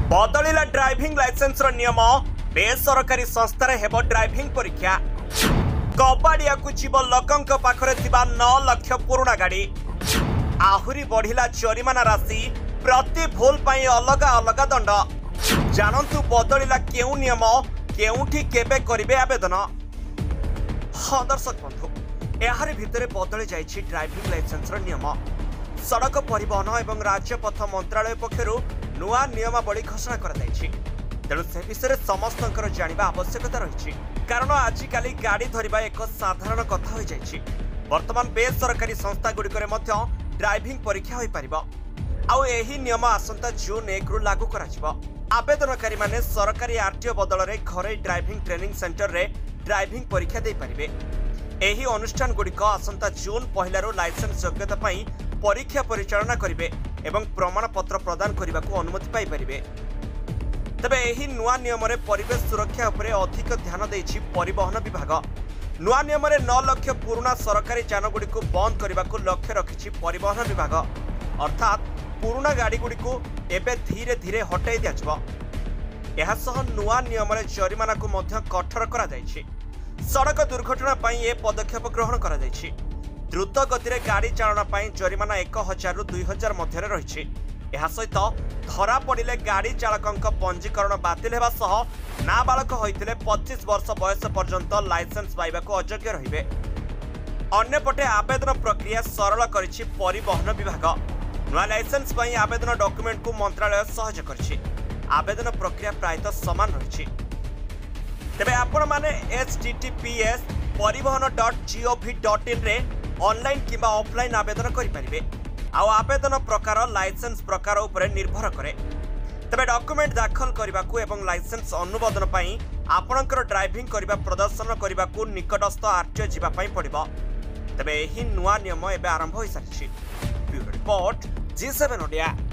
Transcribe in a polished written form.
बदलिला driving licence नियम बेसरकारी संस्थार हेब ड्राइविंग परीक्षा कबाड़िया को जीव लोकंक पाखरे 9 लाख पुराना गाड़ी आहुरी बढ़िला जरिमाना राशि प्रति भूल पाई अलग अलग दंड जानतु बदलिला केउ नियम केउठी केबे करिवे आवेदन। हाँ दर्शक बंधु यार भितर बदली जाइछि ड्राइविंग लाइसेंस नियम। सड़क परिवहन एवं राजपथ मंत्रालय पक्षरु नुआ नियमावली घोषणा करा जाइछि। तेणु से विषय समस्तंकर जानिबा आवश्यकता रही कारण आजिकाली गाड़ी धरिबा एक साधारण कथा हो जाइछि। वर्तमान बेसरकारी संस्था गुड़िकरे मध्य ड्राइविंग परीक्षा होई परिबो आउ एही नियम आसंता जून 1 रु लागू कराजिबो। आवेदनकारी माने सरकारी आरटीओ बदल रे घरे ड्राइविंग ट्रेनिंग सेंटर रे ड्राइविंग परीक्षा दे परिबे। एही अनुष्ठान गुड़िक आसंता जून 1 रु लाइसेंस योग्यता पई परीक्षा परिचालना करिवे एवं प्रमाण पत्र प्रदान करने को अनुमति पाई परिबे। तबे एही नुआ नियम रे परिवेश सुरक्षा उपरे अधिक ध्यान देछि परिवहन विभाग। नुआ नियम रे 9 लाख पुराना सरकारी यान गुडी को बंद करने को लक्ष्य रखिछि परिवहन विभाग। अर्थात पुराना गाड़ी गुडी को एबे धीरे धीरे हटाई दियाजिबो। एहा सह नुआ नियम रे जरिमाना को मध्य कठोर करा जाइछि। सड़क दुर्घटना पई ए पदक्षेप ग्रहण करा जाइछि। द्रुत गति रे गाड़ी चालना पाई जरिमाना 1000 रु 2000 मध्य रही। यह सहित धरा पड़े गाड़ी चालक पंजीकरण बातिल होगा सह नाबालक होते 25 वर्ष बयस पर्यंत लाइसेंस पाइबा अयोग्य रहिबे। अन्यपटे आवेदन प्रक्रिया सरल करिछि परिवहन विभाग। नुआ लाइसेंस पाई आवेदन डॉक्यूमेंट को मंत्रालय सहज करिछि। आवेदन प्रक्रिया प्रायतः समान रही। तेबे आपण माने https://परिवहन.gov.in रे ऑनलाइन किंबा ऑफलाइन आवेदन करि परिबे। आ आवेदन प्रकार लाइसेंस प्रकार उपरे निर्भर करे। तबे डॉक्यूमेंट दाखल करने को एवं लाइसेंस अनुमोदन पई आपणकर ड्राइविंग करबा प्रदर्शन करने को निकटस्थ आरटीओ जीवा पई पड़िबो। तबे एही नुआ नियम एबे आरंभ होई सारिछि। Bureau report ZEE7 ODIA।